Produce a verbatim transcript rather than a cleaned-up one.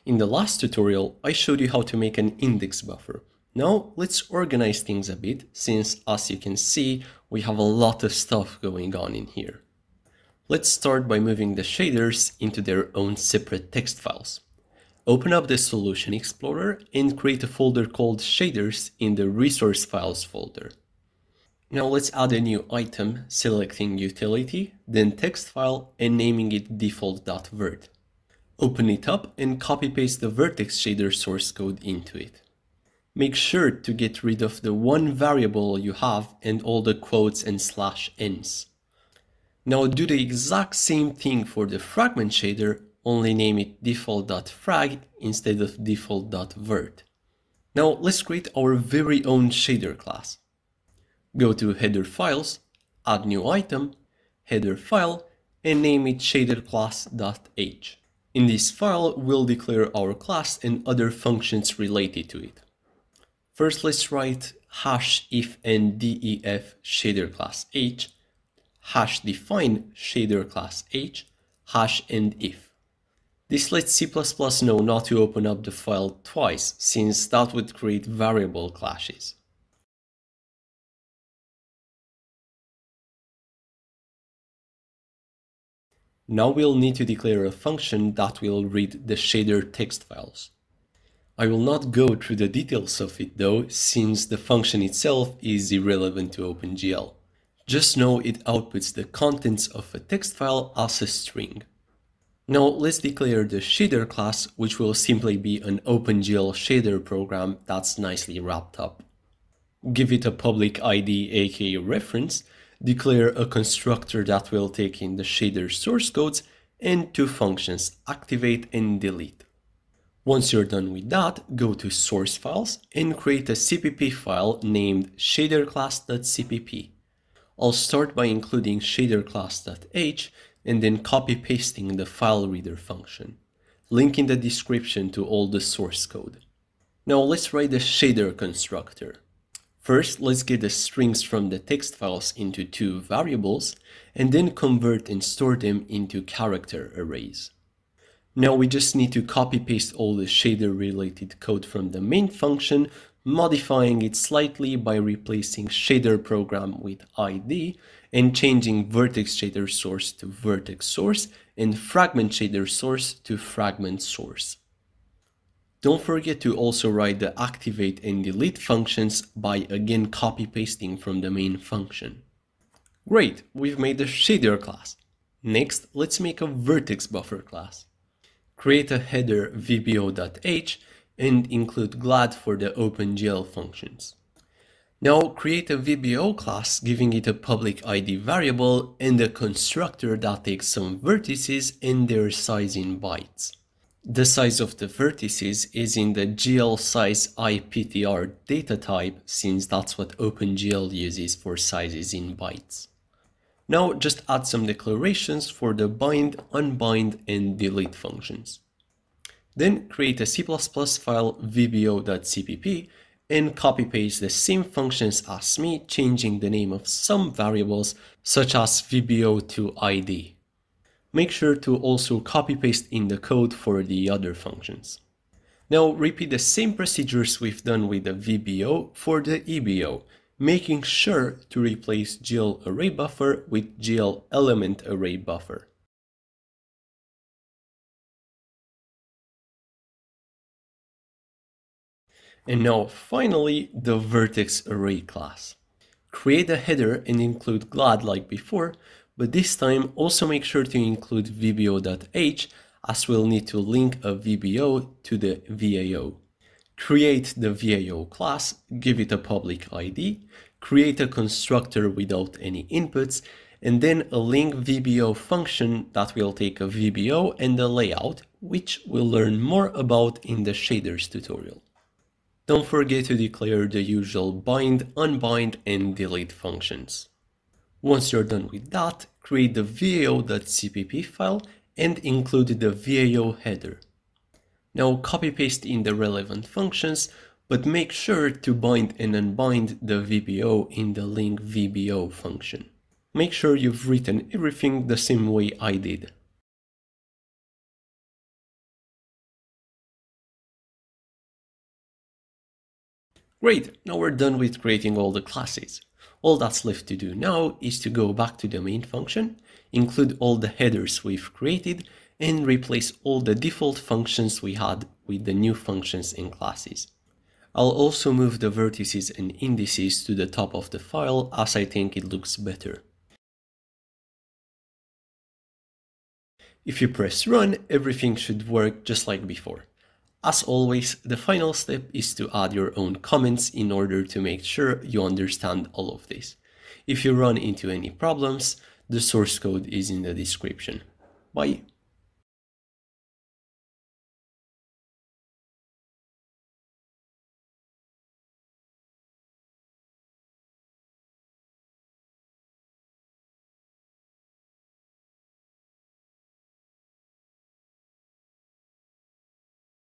In the last tutorial, I showed you how to make an index buffer. Now let's organize things a bit, since as you can see, we have a lot of stuff going on in here. Let's start by moving the shaders into their own separate text files. Open up the Solution Explorer and create a folder called Shaders in the Resource Files folder. Now let's add a new item, selecting Utility, then Text File and naming it default.vert. Open it up and copy-paste the vertex shader source code into it. Make sure to get rid of the one variable you have and all the quotes and slash n's. Now do the exact same thing for the fragment shader, only name it default.frag instead of default.vert. Now let's create our very own shader class. Go to Header Files, add new item, header file, and name it shaderclass.h. In this file, we'll declare our class and other functions related to it. First, let's write hash if and def shader class h, hash define shader class h, hash and if. This lets C plus plus know not to open up the file twice, since that would create variable clashes. Now we'll need to declare a function that will read the shader text files. I will not go through the details of it though, since the function itself is irrelevant to OpenGL. Just know it outputs the contents of a text file as a string. Now let's declare the shader class, which will simply be an OpenGL shader program that's nicely wrapped up. Give it a public I D aka reference, declare a constructor that will take in the shader source codes, and two functions, activate and delete. Once you're done with that, go to source files and create a C P P file named shaderclass.cpp. I'll start by including shaderclass.h and then copy pasting the file reader function. Link in the description to all the source code. Now let's write the shader constructor. First, let's get the strings from the text files into two variables, and then convert and store them into character arrays. Now we just need to copy-paste all the shader-related code from the main function, modifying it slightly by replacing shader program with I D, and changing vertex shader source to vertex source, and fragment shader source to fragment source. Don't forget to also write the activate and delete functions by again copy-pasting from the main function. Great, we've made a shader class. Next, let's make a vertex buffer class. Create a header V B O.h and include glad for the OpenGL functions. Now create a V B O class, giving it a public I D variable and a constructor that takes some vertices and their size in bytes. The size of the vertices is in the G L size I P T R data type, since that's what OpenGL uses for sizes in bytes. Now just add some declarations for the bind, unbind, and delete functions. Then create a C plus plus file V B O.cpp and copy-paste the same functions as me, changing the name of some variables such as V B O to I D. Make sure to also copy-paste in the code for the other functions. Now repeat the same procedures we've done with the V B O for the E B O, making sure to replace G L array buffer with G L element array buffer. And now finally, the vertex array class. Create a header and include glad like before, but this time also make sure to include V B O.h, as we'll need to link a V B O to the V A O. Create the V A O class, give it a public I D, create a constructor without any inputs, and then a link V B O function that will take a V B O and a layout, which we'll learn more about in the shaders tutorial. Don't forget to declare the usual bind, unbind, and delete functions. Once you're done with that, create the V A O.cpp file and include the V A O header. Now copy-paste in the relevant functions, but make sure to bind and unbind the V B O in the link V B O function. Make sure you've written everything the same way I did. Great, now we're done with creating all the classes. All that's left to do now is to go back to the main function, include all the headers we've created, and replace all the default functions we had with the new functions and classes. I'll also move the vertices and indices to the top of the file as I think it looks better. If you press run, everything should work just like before. As always, the final step is to add your own comments in order to make sure you understand all of this. If you run into any problems, the source code is in the description. Bye!